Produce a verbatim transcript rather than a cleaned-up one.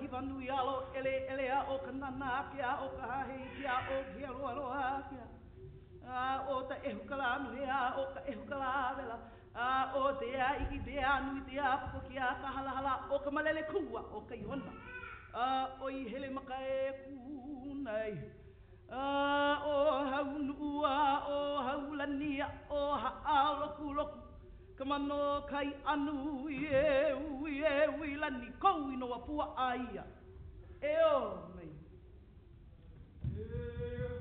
ki vanu i alo ele ele a o kanana kia o kahe kia o kia roa roa kia. A o ta e hukala anu e a o ka e hukala vela. A o te a iki te a nui te a puko ki a ka hala hala o ka malele kua o ka ihona. A o i hele maka e kunai. A o haunua o haulania o ha loku loku. Ka mano kai anu i e ui e ui lani kou ino a pua aia. E o mei. E